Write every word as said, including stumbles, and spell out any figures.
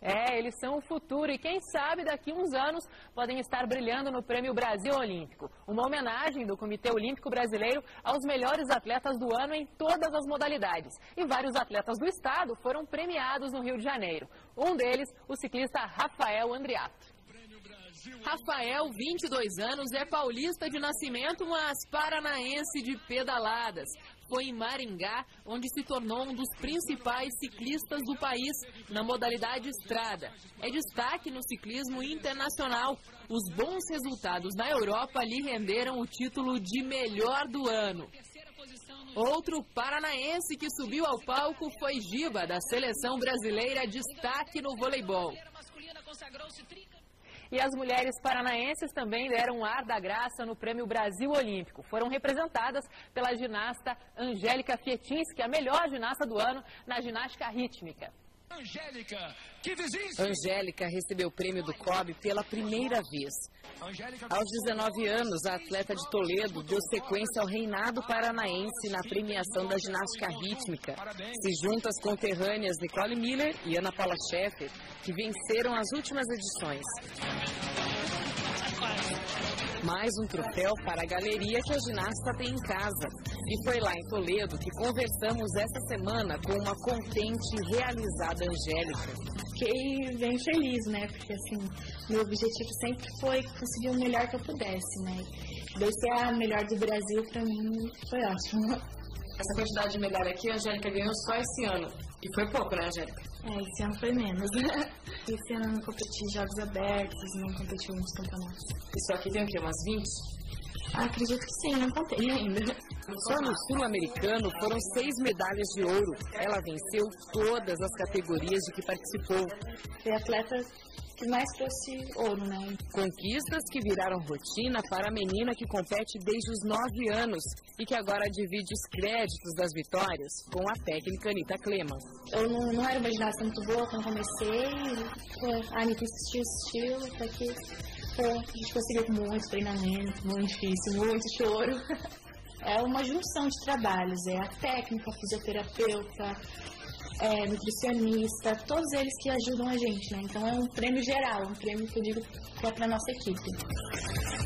É, eles são o futuro e quem sabe daqui a uns anos podem estar brilhando no Prêmio Brasil Olímpico. Uma homenagem do Comitê Olímpico Brasileiro aos melhores atletas do ano em todas as modalidades. E vários atletas do estado foram premiados no Rio de Janeiro. Um deles, o ciclista Rafael Andriato. Rafael, vinte e dois anos, é paulista de nascimento, mas paranaense de pedaladas. Foi em Maringá, onde se tornou um dos principais ciclistas do país na modalidade estrada. É destaque no ciclismo internacional. Os bons resultados na Europa lhe renderam o título de melhor do ano. Outro paranaense que subiu ao palco foi Giba, da seleção brasileira, destaque no voleibol. E as mulheres paranaenses também deram um ar da graça no Prêmio Brasil Olímpico. Foram representadas pela ginasta Angélica Fietinski, a melhor ginasta do ano na ginástica rítmica. Angélica, que vizinho! Angélica recebeu o prêmio do C O B pela primeira vez. Aos dezenove anos, a atleta de Toledo deu sequência ao reinado paranaense na premiação da ginástica rítmica. Se junta às conterrâneas Nicole Miller e Ana Paula Scheffer, que venceram as últimas edições. Mais um troféu para a galeria que a ginasta tem em casa. E foi lá em Toledo que conversamos essa semana com uma contente e realizada Angélica. Fiquei bem feliz, né? Porque, assim, meu objetivo sempre foi conseguir o melhor que eu pudesse, né? Daí ser a melhor do Brasil, pra mim, foi ótimo. Essa quantidade de medalha aqui, a Angélica ganhou só esse ano. E foi pouco, né, Angélica? É, esse ano foi menos. Esse ano eu não competi em Jogos Abertos, não competi em muitos campeonatos. Isso aqui tem o quê, umas vinte? Ah, acredito que sim, não contei ainda. Só no sul-americano foram seis medalhas de ouro. Ela venceu todas as categorias de que participou. Foi a atleta que mais trouxe ouro, né? Conquistas que viraram rotina para a menina que compete desde os nove anos e que agora divide os créditos das vitórias com a técnica Anitta Klema. Eu não, não era uma ginasta muito boa quando comecei, a Anitta insistiu, insistiu, até que pô, a gente conseguiu com muito treinamento, muito difícil, muito choro. É uma junção de trabalhos, é a técnica, a fisioterapeuta, é, nutricionista, todos eles que ajudam a gente, né? Então é um prêmio geral, um prêmio que eu digo que é para a nossa equipe.